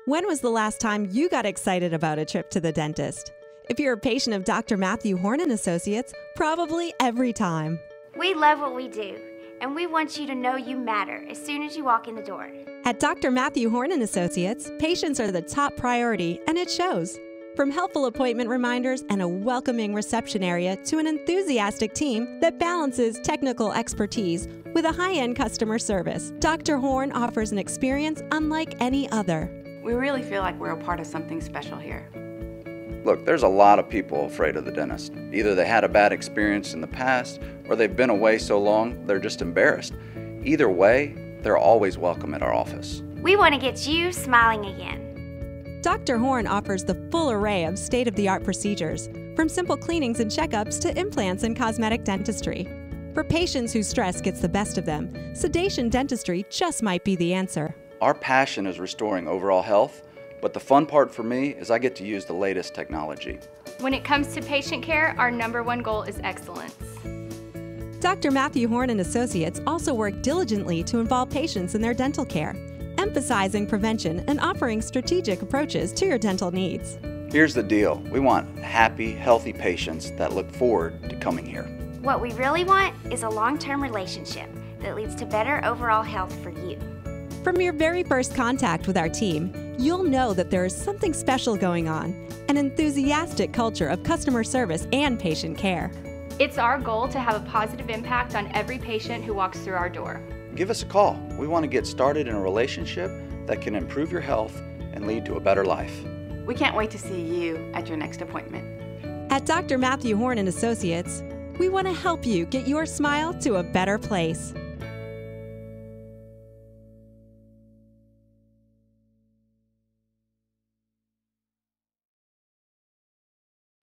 When was the last time you got excited about a trip to the dentist? If you're a patient of Dr. Matthew Horn and Associates, probably every time. We love what we do, and we want you to know you matter as soon as you walk in the door. At Dr. Matthew Horn and Associates, patients are the top priority, and it shows. From helpful appointment reminders and a welcoming reception area to an enthusiastic team that balances technical expertise with a high-end customer service, Dr. Horn offers an experience unlike any other. We really feel like we're a part of something special here. Look, there's a lot of people afraid of the dentist. Either they had a bad experience in the past, or they've been away so long they're just embarrassed. Either way, they're always welcome at our office. We want to get you smiling again. Dr. Horn offers the full array of state-of-the-art procedures, from simple cleanings and checkups to implants and cosmetic dentistry. For patients whose stress gets the best of them, sedation dentistry just might be the answer. Our passion is restoring overall health, but the fun part for me is I get to use the latest technology. When it comes to patient care, our #1 goal is excellence. Dr. Matthew Horn and Associates also work diligently to involve patients in their dental care, emphasizing prevention and offering strategic approaches to your dental needs. Here's the deal. We want happy, healthy patients that look forward to coming here. What we really want is a long-term relationship that leads to better overall health for you. From your very first contact with our team, you'll know that there is something special going on, an enthusiastic culture of customer service and patient care. It's our goal to have a positive impact on every patient who walks through our door. Give us a call. We want to get started in a relationship that can improve your health and lead to a better life. We can't wait to see you at your next appointment. At Dr. Matthew Horn and Associates, we want to help you get your smile to a better place.